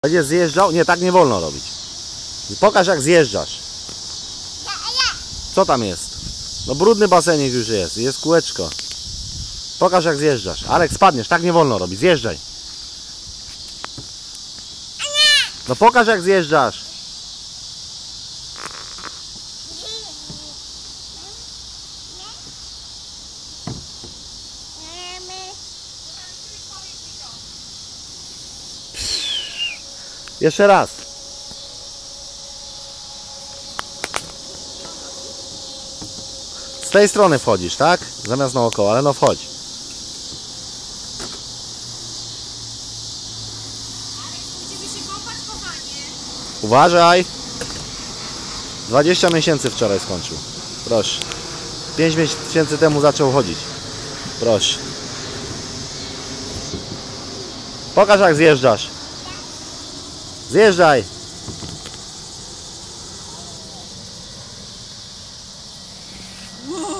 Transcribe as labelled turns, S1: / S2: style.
S1: Będziesz zjeżdżał? Nie, tak nie wolno robić. Pokaż, jak zjeżdżasz. Co tam jest? No brudny basenik już jest. Jest kółeczko. Pokaż, jak zjeżdżasz. Alek, spadniesz. Tak nie wolno robić. Zjeżdżaj. No pokaż, jak zjeżdżasz. Jeszcze raz. Z tej strony wchodzisz, tak? Zamiast naokoło, ale no wchodź.
S2: Będziemy się kąpać, kochanie.
S1: Uważaj. 20 miesięcy wczoraj skończył. Proszę. 5 miesięcy temu zaczął chodzić. Proszę. Pokaż, jak zjeżdżasz. Zjeżdżaj.
S2: Wow.